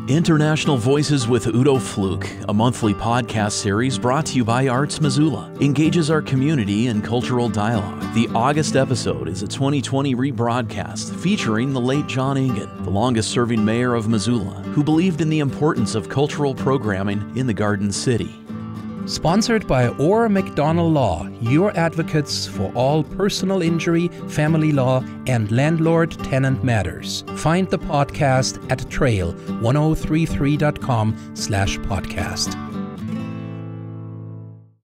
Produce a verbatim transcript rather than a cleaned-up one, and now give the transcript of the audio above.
International Voices with Udo Fluke, a monthly podcast series brought to you by Arts Missoula, engages our community in cultural dialogue. The August episode is a twenty twenty rebroadcast featuring the late John Engen, the longest-serving mayor of Missoula, who believed in the importance of cultural programming in the Garden City. Sponsored by Orr McDonnell Law, your advocates for all personal injury, family law, and landlord-tenant matters. Find the podcast at trail ten thirty-three dot com slash podcast.